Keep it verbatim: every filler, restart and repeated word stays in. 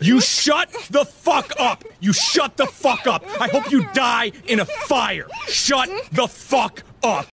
You shut the fuck up! You shut the fuck up! I hope you die in a fire! Shut the fuck up!